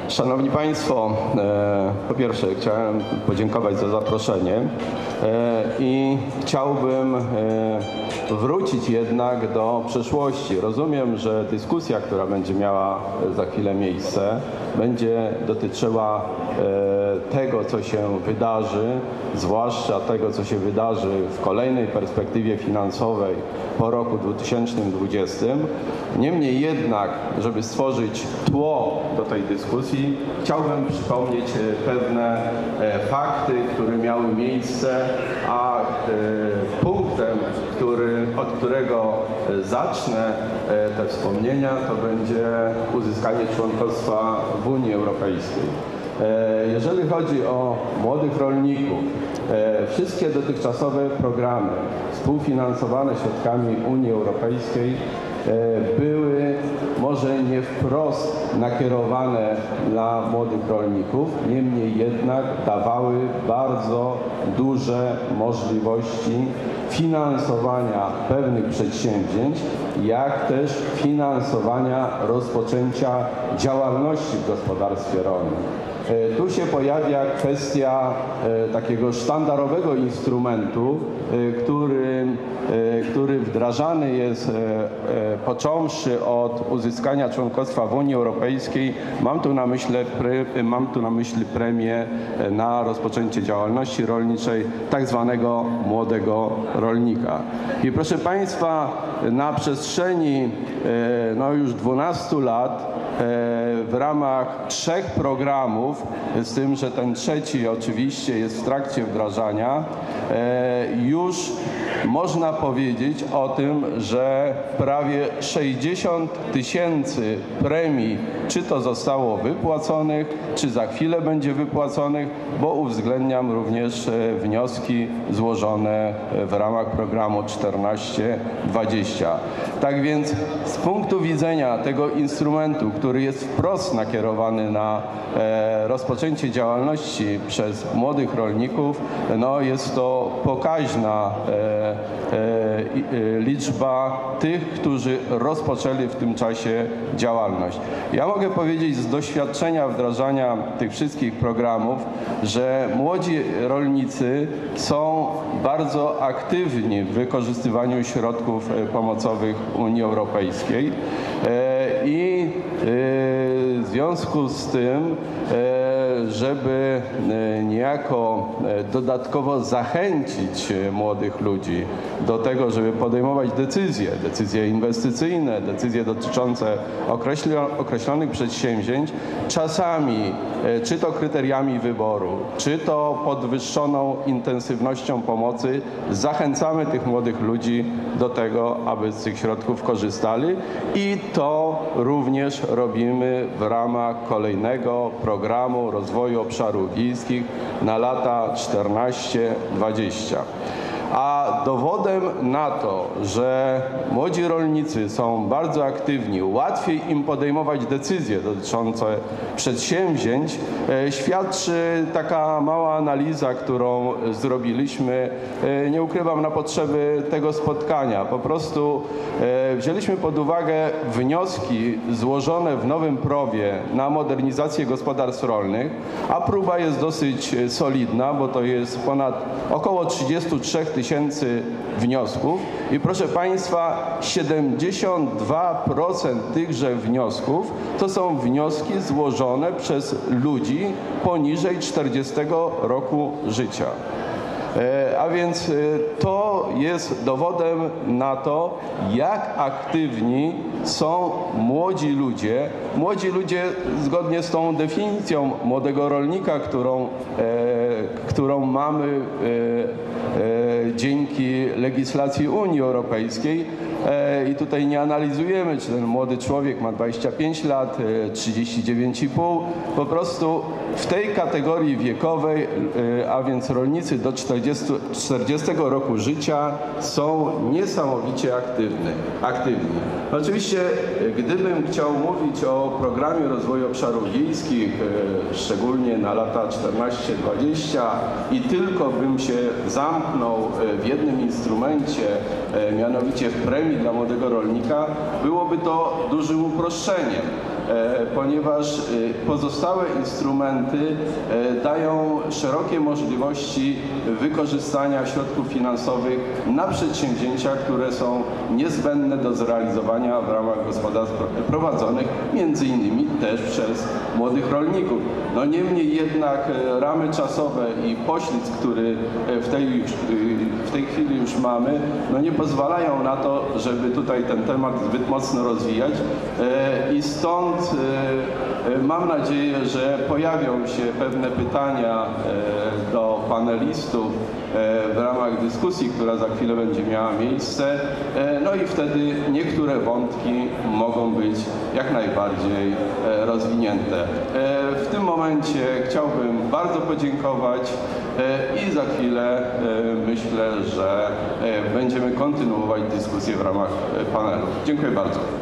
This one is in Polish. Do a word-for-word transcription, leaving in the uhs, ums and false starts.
Szanowni Państwo, po pierwsze chciałem podziękować za zaproszenie i chciałbym wrócić jednak do przeszłości. Rozumiem, że dyskusja, która będzie miała za chwilę miejsce, będzie dotyczyła tego, co się wydarzy, zwłaszcza tego, co się wydarzy w kolejnej perspektywie finansowej po roku dwa tysiące dwudziestym. Niemniej jednak, żeby stworzyć tło do tej dyskusji, chciałbym przypomnieć pewne fakty, które miały miejsce, a punktem, który, od którego zacznę te wspomnienia, to będzie uzyskanie członkostwa w Unii Europejskiej. Jeżeli chodzi o młodych rolników, wszystkie dotychczasowe programy współfinansowane środkami Unii Europejskiej były może nie wprost nakierowane dla młodych rolników, niemniej jednak dawały bardzo duże możliwości finansowania pewnych przedsięwzięć, jak też finansowania rozpoczęcia działalności w gospodarstwie rolnym. Tu się pojawia kwestia takiego sztandarowego instrumentu, który, który wdrażany jest począwszy od uzyskania członkostwa w Unii Europejskiej. Mam tu na myśli, mam tu na myśli premię na rozpoczęcie działalności rolniczej, tak zwanego młodego rolnika. I proszę Państwa, na przestrzeni no już dwunastu lat w ramach trzech programów, z tym, że ten trzeci oczywiście jest w trakcie wdrażania, już można powiedzieć o tym, że prawie sześćdziesiąt tysięcy premii, czy to zostało wypłaconych, czy za chwilę będzie wypłaconych, bo uwzględniam również wnioski złożone w ramach programu czternaście dwadzieścia. Tak więc z punktu widzenia tego instrumentu, który jest wprost nakierowany na e, rozpoczęcie działalności przez młodych rolników, no jest to pokaźna e, e, liczba tych, którzy rozpoczęli w tym czasie działalność. Ja mogę powiedzieć z doświadczenia wdrażania tych wszystkich programów, że młodzi rolnicy są bardzo aktywni w wykorzystywaniu środków pomocowych Unii Europejskiej i w związku z tym, żeby niejako dodatkowo zachęcić młodych ludzi do tego, żeby podejmować decyzje, decyzje inwestycyjne, decyzje dotyczące określonych przedsięwzięć, czasami czy to kryteriami wyboru, czy to podwyższoną intensywnością pomocy, zachęcamy tych młodych ludzi do tego, aby z tych środków korzystali i to również robimy w ramach kolejnego programu rozwoju obszarów wiejskich na lata czternaście dwadzieścia. A dowodem na to, że młodzi rolnicy są bardzo aktywni, łatwiej im podejmować decyzje dotyczące przedsięwzięć, świadczy taka mała analiza, którą zrobiliśmy, nie ukrywam, na potrzeby tego spotkania. Po prostu wzięliśmy pod uwagę wnioski złożone w nowym prowie na modernizację gospodarstw rolnych, a próba jest dosyć solidna, bo to jest ponad około trzydzieści trzy tysięcy wniosków i proszę Państwa, siedemdziesiąt dwa procent tychże wniosków to są wnioski złożone przez ludzi poniżej czterdziestego roku życia. A więc to jest dowodem na to, jak aktywni są młodzi ludzie. Młodzi ludzie zgodnie z tą definicją młodego rolnika, którą, którą mamy dzięki legislacji Unii Europejskiej. I tutaj nie analizujemy, czy ten młody człowiek ma dwadzieścia pięć lat, trzydzieści dziewięć i pół. Po prostu w tej kategorii wiekowej, a więc rolnicy do czterdziestego roku życia, są niesamowicie aktywni. aktywni. Oczywiście, gdybym chciał mówić o programie rozwoju obszarów wiejskich, szczególnie na lata czternaście dwadzieścia i tylko bym się zamknął w jednym instrumencie, mianowicie w premii dla młodego rolnika, byłoby to dużym uproszczeniem. ponieważ pozostałe instrumenty dają szerokie możliwości wykorzystania środków finansowych na przedsięwzięcia, które są niezbędne do zrealizowania w ramach gospodarstw prowadzonych między innymi też przez młodych rolników. No niemniej jednak ramy czasowe i poślizg, który w tej, w tej chwili już mamy, no nie pozwalają na to, żeby tutaj ten temat zbyt mocno rozwijać i stąd mam nadzieję, że pojawią się pewne pytania do panelistów w ramach dyskusji, która za chwilę będzie miała miejsce, no i wtedy niektóre wątki mogą być jak najbardziej rozwinięte. W tym momencie chciałbym bardzo podziękować i za chwilę myślę, że będziemy kontynuować dyskusję w ramach panelu. Dziękuję bardzo.